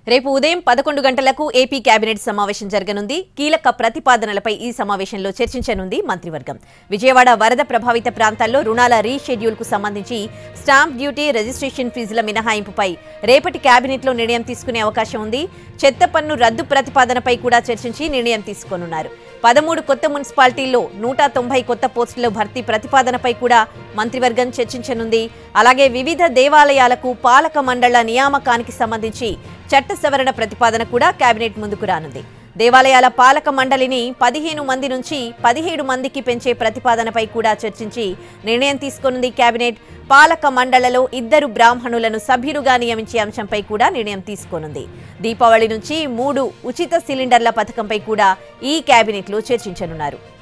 రేపు ఉదయం 11 గంటలకు ఏపీ కేబినెట్ సమావేశం జరగనుంది. కీలక ప్రతిపాదనలపై ఈ సమావేశంలో చర్చించనుంది మంత్రివర్గం. విజయవాడ వరద ప్రభావిత ప్రాంతాల్లో రుణాల రీషెడ్యూల్ కు సంబంధించి స్టాంప్ డ్యూటీ, రిజిస్ట్రేషన్ ఫీజుల మినహాయింపుపై రేపటి కేబినెట్లో నిర్ణయం తీసుకునే అవకాశం ఉంది. చెత్త పన్ను రద్దు ప్రతిపాదనపై కూడా చర్చించి నిర్ణయం తీసుకోనున్నారు. 13 కొత్త మున్సిపాలిటీల్లో 190 కొత్త పోస్టుల భర్తీ ప్రతిపాదనపై కూడా మంత్రివర్గం చర్చించనుంది. అలాగే వివిధ దేవాలయాలకు పాలక మండళ్ల నియామకానికి సంబంధించి చట్ట సవరణ ప్రతిపాదన కూడా కేబినెట్ ముందుకు రానుంది. దేవాలయాల పాలక మండలిని 15 మంది నుంచి 17 మందికి పెంచే ప్రతిపాదనపై కూడా చర్చించి నిర్ణయం తీసుకోనుంది కేబినెట్. పాలక మండళ్లలో 2 బ్రాహ్మణులను సభ్యులుగా నియమించే అంశంపై కూడా నిర్ణయం తీసుకోనుంది. దీపావళి నుంచి 3 ఉచిత సిలిండర్ల పథకంపై కూడా ఈ కేబినెట్లో చర్చించనున్నారు.